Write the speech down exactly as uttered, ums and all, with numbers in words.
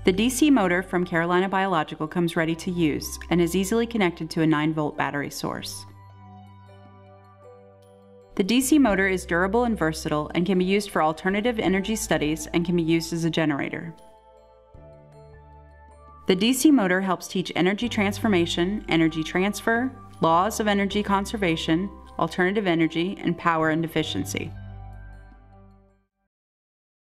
The D C motor from Carolina Biological comes ready to use and is easily connected to a nine volt battery source. The D C motor is durable and versatile and can be used for alternative energy studies and can be used as a generator. The D C motor helps teach energy transformation, energy transfer, laws of energy conservation, alternative energy, and power and efficiency.